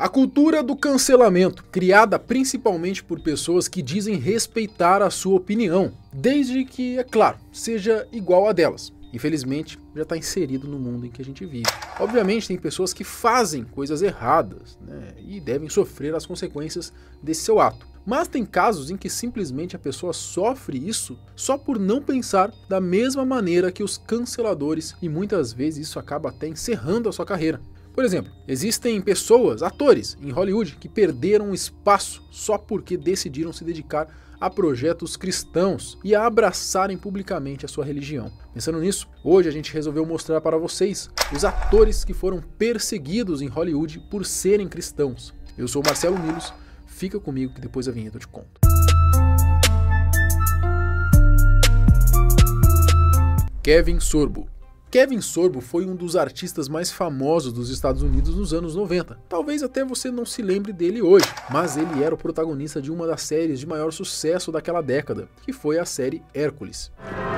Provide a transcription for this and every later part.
A cultura do cancelamento, criada principalmente por pessoas que dizem respeitar a sua opinião, desde que, é claro, seja igual a delas. Infelizmente, já está inserido no mundo em que a gente vive. Obviamente, tem pessoas que fazem coisas erradas, né, e devem sofrer as consequências desse seu ato. Mas tem casos em que simplesmente a pessoa sofre isso só por não pensar da mesma maneira que os canceladores, e muitas vezes isso acaba até encerrando a sua carreira. Por exemplo, existem pessoas, atores em Hollywood, que perderam espaço só porque decidiram se dedicar a projetos cristãos e a abraçarem publicamente a sua religião. Pensando nisso, hoje a gente resolveu mostrar para vocês os atores que foram perseguidos em Hollywood por serem cristãos. Eu sou o Marcelo Milos, fica comigo que depois da vinheta eu te conto. Kevin Sorbo. Kevin Sorbo foi um dos artistas mais famosos dos Estados Unidos nos anos 90. Talvez até você não se lembre dele hoje, mas ele era o protagonista de uma das séries de maior sucesso daquela década, que foi a série Hércules.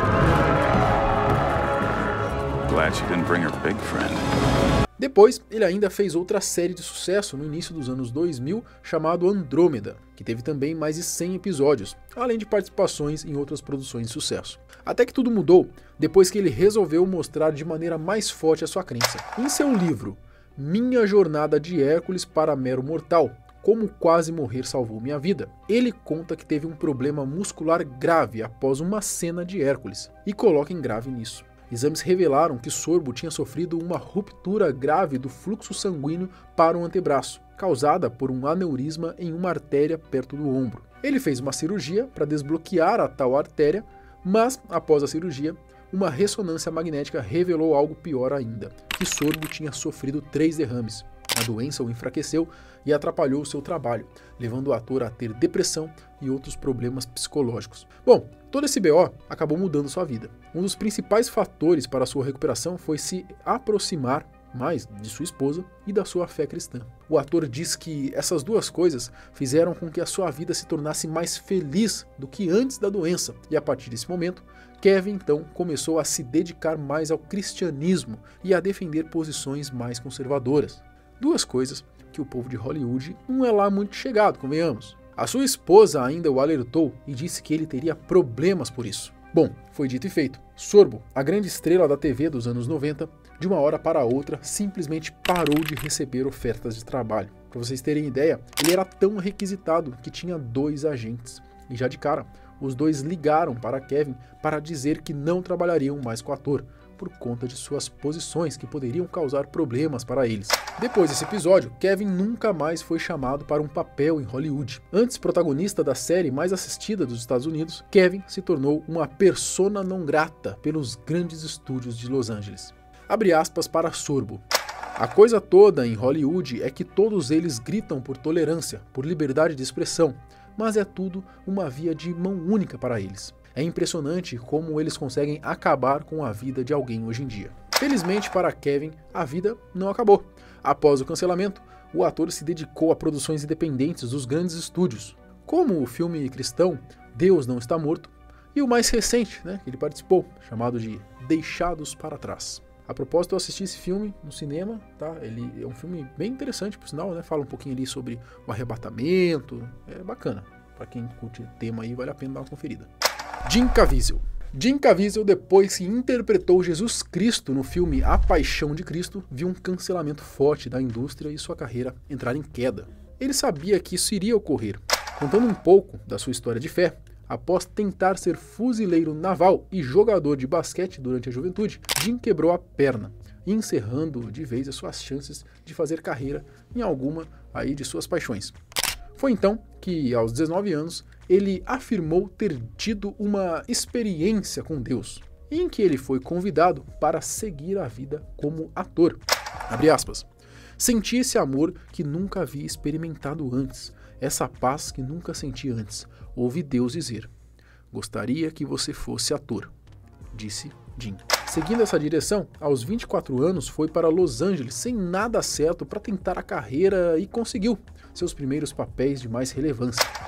Glad she didn't bring her big friend. Depois, ele ainda fez outra série de sucesso no início dos anos 2000, chamado Andrômeda, que teve também mais de 100 episódios, além de participações em outras produções de sucesso. Até que tudo mudou depois que ele resolveu mostrar de maneira mais forte a sua crença. Em seu livro, Minha Jornada de Hércules para Mero Mortal, Como Quase Morrer Salvou Minha Vida, ele conta que teve um problema muscular grave após uma cena de Hércules, e coloca em grave nisso. Exames revelaram que Sorbo tinha sofrido uma ruptura grave do fluxo sanguíneo para o antebraço, causada por um aneurisma em uma artéria perto do ombro. Ele fez uma cirurgia para desbloquear a tal artéria, mas, após a cirurgia, uma ressonância magnética revelou algo pior ainda, que Sorbo tinha sofrido 3 derrames. A doença o enfraqueceu e atrapalhou seu trabalho, levando o ator a ter depressão e outros problemas psicológicos. Bom, todo esse BO acabou mudando sua vida. Um dos principais fatores para sua recuperação foi se aproximar mais de sua esposa e da sua fé cristã. O ator diz que essas duas coisas fizeram com que a sua vida se tornasse mais feliz do que antes da doença, e a partir desse momento, Kevin então começou a se dedicar mais ao cristianismo e a defender posições mais conservadoras. Duas coisas que o povo de Hollywood não é lá muito chegado, convenhamos. A sua esposa ainda o alertou e disse que ele teria problemas por isso. Bom, foi dito e feito. Sorbo, a grande estrela da TV dos anos 90, de uma hora para outra, simplesmente parou de receber ofertas de trabalho. Para vocês terem ideia, ele era tão requisitado que tinha 2 agentes. E já de cara, os 2 ligaram para Kevin para dizer que não trabalhariam mais com o ator, por conta de suas posições que poderiam causar problemas para eles. Depois desse episódio, Kevin nunca mais foi chamado para um papel em Hollywood. Antes protagonista da série mais assistida dos Estados Unidos, Kevin se tornou uma persona non grata pelos grandes estúdios de Los Angeles. Abre aspas para Sorbo. A coisa toda em Hollywood é que todos eles gritam por tolerância, por liberdade de expressão, mas é tudo uma via de mão única para eles. É impressionante como eles conseguem acabar com a vida de alguém hoje em dia. Felizmente para Kevin, a vida não acabou. Após o cancelamento, o ator se dedicou a produções independentes dos grandes estúdios, como o filme cristão Deus Não Está Morto, e o mais recente, que ele participou, chamado de Deixados para Trás. A propósito, eu assisti esse filme no cinema, tá? Ele é um filme bem interessante, por sinal, Fala um pouquinho ali sobre o arrebatamento, é bacana. Para quem curte o tema aí, vale a pena dar uma conferida. Jim Caviezel. Jim Caviezel, depois que interpretou Jesus Cristo no filme A Paixão de Cristo, viu um cancelamento forte da indústria e sua carreira entrar em queda. Ele sabia que isso iria ocorrer. Contando um pouco da sua história de fé, após tentar ser fuzileiro naval e jogador de basquete durante a juventude, Jim quebrou a perna, encerrando de vez as suas chances de fazer carreira em alguma aí de suas paixões. Foi então que, aos 19 anos, ele afirmou ter tido uma experiência com Deus, em que ele foi convidado para seguir a vida como ator. Abre aspas. Senti esse amor que nunca havia experimentado antes, essa paz que nunca senti antes. Ouvi Deus dizer, gostaria que você fosse ator, disse Jim. Seguindo essa direção, aos 24 anos foi para Los Angeles sem nada certo para tentar a carreira e conseguiu seus primeiros papéis de mais relevância.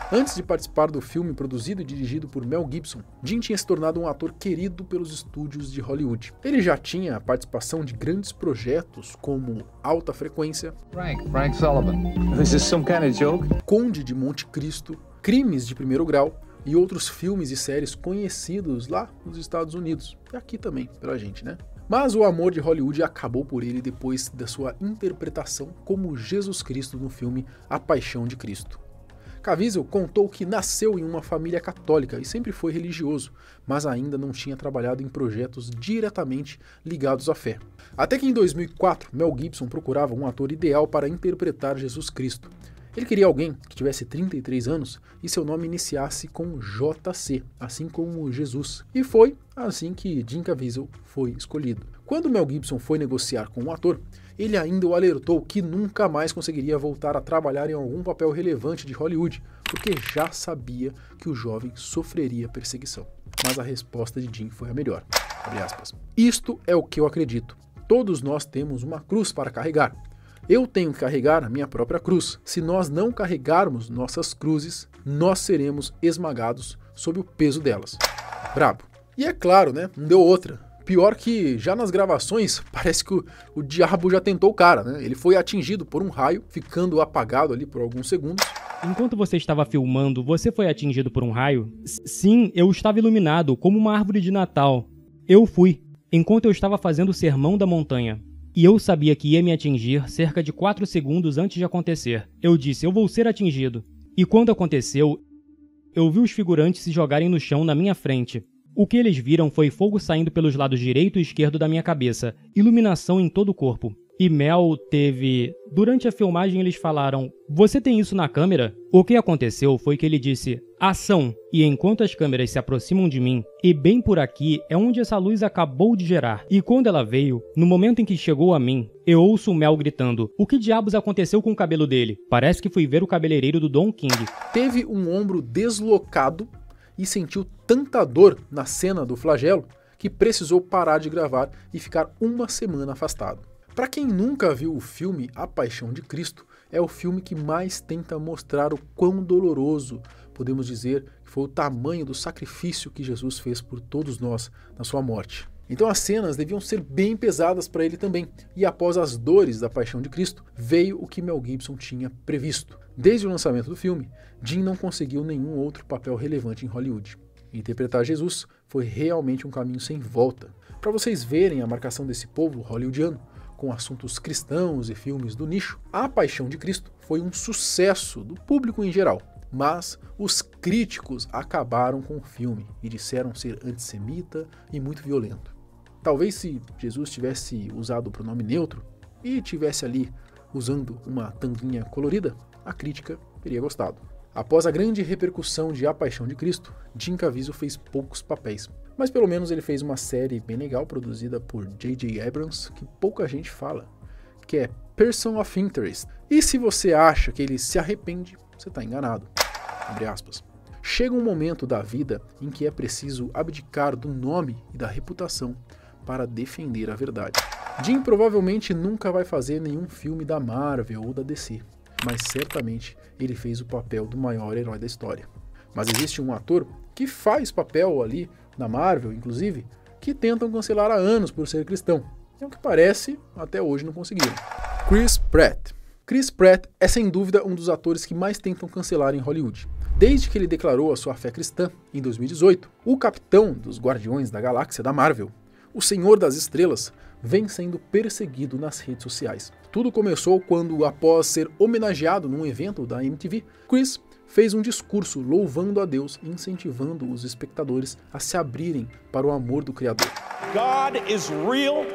Antes de participar do filme produzido e dirigido por Mel Gibson, Jim tinha se tornado um ator querido pelos estúdios de Hollywood. Ele já tinha participação de grandes projetos como Alta Frequência, Frank Sullivan. Is this some kind of joke? Conde de Monte Cristo, Crimes de Primeiro Grau e outros filmes e séries conhecidos lá nos Estados Unidos, e aqui também pela gente, né? Mas o amor de Hollywood acabou por ele depois da sua interpretação como Jesus Cristo no filme A Paixão de Cristo. Caviezel contou que nasceu em uma família católica e sempre foi religioso, mas ainda não tinha trabalhado em projetos diretamente ligados à fé. Até que em 2004, Mel Gibson procurava um ator ideal para interpretar Jesus Cristo. Ele queria alguém que tivesse 33 anos e seu nome iniciasse com JC, assim como Jesus. E foi assim que Jim Caviezel foi escolhido. Quando Mel Gibson foi negociar com o ator, ele ainda o alertou que nunca mais conseguiria voltar a trabalhar em algum papel relevante de Hollywood, porque já sabia que o jovem sofreria perseguição. Mas a resposta de Jim foi a melhor. Abre aspas. Isto é o que eu acredito. Todos nós temos uma cruz para carregar. Eu tenho que carregar a minha própria cruz. Se nós não carregarmos nossas cruzes, nós seremos esmagados sob o peso delas. Brabo. E é claro, né? Não deu outra. Pior que já nas gravações, parece que o diabo já tentou o cara, né? Ele foi atingido por um raio, ficando apagado ali por alguns segundos. Enquanto você estava filmando, você foi atingido por um raio? Sim, eu estava iluminado, como uma árvore de Natal. Eu fui, enquanto eu estava fazendo o sermão da montanha. E eu sabia que ia me atingir cerca de 4 segundos antes de acontecer. Eu disse, eu vou ser atingido. E quando aconteceu, eu vi os figurantes se jogarem no chão na minha frente. O que eles viram foi fogo saindo pelos lados direito e esquerdo da minha cabeça, iluminação em todo o corpo. E Mel teve... Durante a filmagem eles falaram, você tem isso na câmera? O que aconteceu foi que ele disse, ação! E enquanto as câmeras se aproximam de mim, e bem por aqui é onde essa luz acabou de gerar. E quando ela veio, no momento em que chegou a mim, eu ouço o Mel gritando, o que diabos aconteceu com o cabelo dele? Parece que fui ver o cabeleireiro do Don King. Teve um ombro deslocado e sentiu tanta dor na cena do flagelo que precisou parar de gravar e ficar uma semana afastado. Para quem nunca viu o filme A Paixão de Cristo, é o filme que mais tenta mostrar o quão doloroso, podemos dizer, que foi o tamanho do sacrifício que Jesus fez por todos nós na sua morte. Então as cenas deviam ser bem pesadas para ele também, e após as dores da Paixão de Cristo, veio o que Mel Gibson tinha previsto. Desde o lançamento do filme, Jim não conseguiu nenhum outro papel relevante em Hollywood. Interpretar Jesus foi realmente um caminho sem volta. Para vocês verem a marcação desse povo hollywoodiano, com assuntos cristãos e filmes do nicho, A Paixão de Cristo foi um sucesso do público em geral. Mas os críticos acabaram com o filme e disseram ser antissemita e muito violento. Talvez se Jesus tivesse usado o pronome neutro e tivesse ali usando uma tanguinha colorida, a crítica teria gostado. Após a grande repercussão de A Paixão de Cristo, Jim Caviezel fez poucos papéis. Mas pelo menos ele fez uma série bem legal produzida por J.J. Abrams, que pouca gente fala, que é Person of Interest. E se você acha que ele se arrepende, você está enganado. Abre aspas. Chega um momento da vida em que é preciso abdicar do nome e da reputação para defender a verdade. Jim provavelmente nunca vai fazer nenhum filme da Marvel ou da DC, mas certamente ele fez o papel do maior herói da história. Mas existe um ator que faz papel ali na Marvel, inclusive, que tentam cancelar há anos por ser cristão. É o que parece, até hoje não conseguiram. Chris Pratt. Chris Pratt é sem dúvida um dos atores que mais tentam cancelar em Hollywood. Desde que ele declarou a sua fé cristã, em 2018, o capitão dos Guardiões da Galáxia da Marvel, o Senhor das Estrelas, vem sendo perseguido nas redes sociais. Tudo começou quando, após ser homenageado num evento da MTV, Chris fez um discurso louvando a Deus e incentivando os espectadores a se abrirem para o amor do Criador. God is real.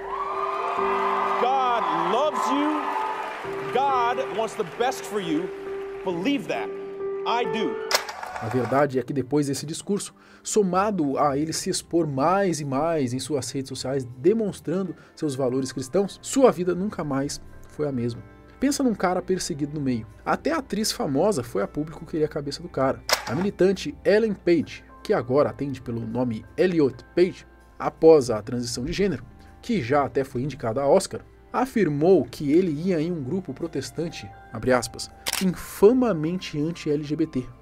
God loves you. God wants the best for you. Believe that. I do. A verdade é que depois desse discurso, somado a ele se expor mais e mais em suas redes sociais, demonstrando seus valores cristãos, sua vida nunca mais foi a mesma. Pensa num cara perseguido no meio. Até a atriz famosa foi a público querer a cabeça do cara. A militante Ellen Page, que agora atende pelo nome Elliot Page, após a transição de gênero, que já até foi indicada a Oscar, afirmou que ele ia em um grupo protestante, abre aspas, infamamente anti-LGBT.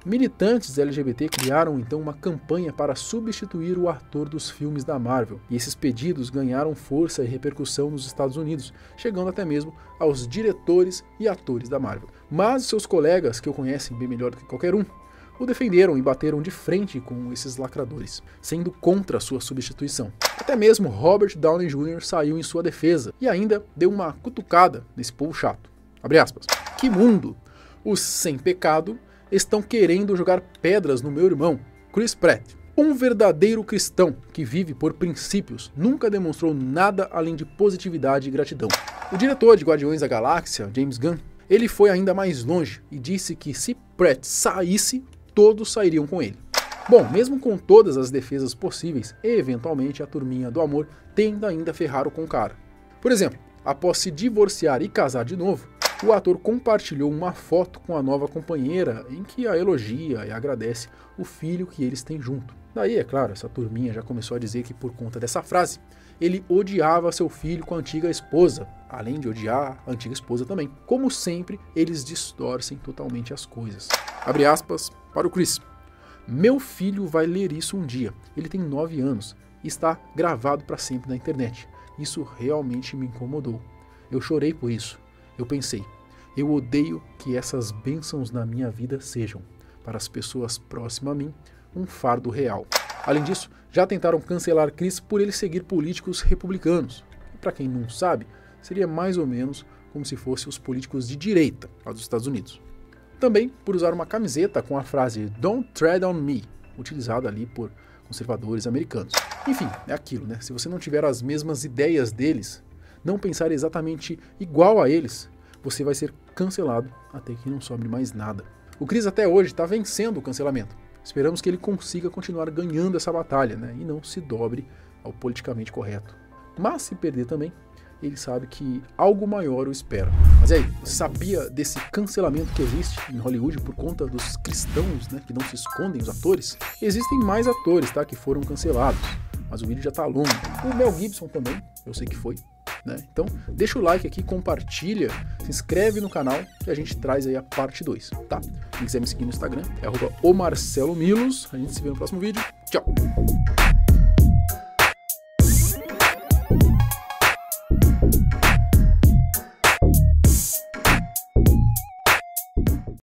Militantes LGBT criaram então uma campanha para substituir o ator dos filmes da Marvel, e esses pedidos ganharam força e repercussão nos Estados Unidos, chegando até mesmo aos diretores e atores da Marvel. Mas seus colegas, que o conhecem bem melhor do que qualquer um, o defenderam e bateram de frente com esses lacradores, sendo contra sua substituição. Até mesmo Robert Downey Jr. saiu em sua defesa e ainda deu uma cutucada nesse povo chato. Abre aspas. Que mundo! Os sem pecado estão querendo jogar pedras no meu irmão, Chris Pratt. Um verdadeiro cristão que vive por princípios nunca demonstrou nada além de positividade e gratidão. O diretor de Guardiões da Galáxia, James Gunn, ele foi ainda mais longe e disse que se Pratt saísse, todos sairiam com ele. Bom, mesmo com todas as defesas possíveis, eventualmente a turminha do amor tenta ainda ferrar com o cara. Por exemplo, após se divorciar e casar de novo, o ator compartilhou uma foto com a nova companheira em que a elogia e agradece o filho que eles têm junto. Daí, é claro, essa turminha já começou a dizer que por conta dessa frase, ele odiava seu filho com a antiga esposa, além de odiar a antiga esposa também. Como sempre, eles distorcem totalmente as coisas. Abre aspas para o Chris. Meu filho vai ler isso um dia. Ele tem 9 anos e está gravado para sempre na internet. Isso realmente me incomodou. Eu chorei por isso. Eu pensei, eu odeio que essas bênçãos na minha vida sejam, para as pessoas próximas a mim, um fardo real. Além disso, já tentaram cancelar Chris por ele seguir políticos republicanos. E para quem não sabe, seria mais ou menos como se fossem os políticos de direita lá dos Estados Unidos. Também por usar uma camiseta com a frase Don't Tread on Me, utilizada ali por conservadores americanos. Enfim, é aquilo, né? Se você não tiver as mesmas ideias deles, não pensar exatamente igual a eles, você vai ser cancelado até que não sobre mais nada. O Chris até hoje está vencendo o cancelamento. Esperamos que ele consiga continuar ganhando essa batalha, né? E não se dobre ao politicamente correto. Mas se perder também, ele sabe que algo maior o espera. Mas e aí, você sabia desse cancelamento que existe em Hollywood por conta dos cristãos, né, que não se escondem, os atores? Existem mais atores, tá, que foram cancelados, mas o vídeo já tá longo. O Mel Gibson também, eu sei que foi, né? Então, deixa o like aqui, compartilha, se inscreve no canal que a gente traz aí a parte 2, tá? Quem quiser me seguir no Instagram é @omarcelomilos. A gente se vê no próximo vídeo. Tchau!